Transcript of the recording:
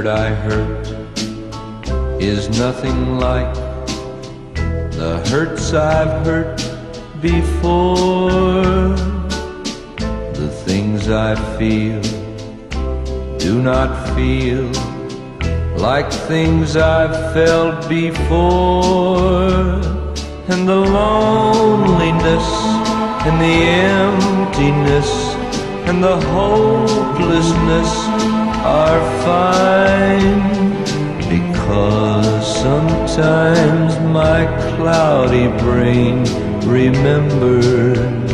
hurt I hurt is nothing like the hurts I've hurt before. The things I feel do not feel like things I've felt before. And the loneliness and the emptiness and the hopelessness are fine, because sometimes my cloudy brain remembers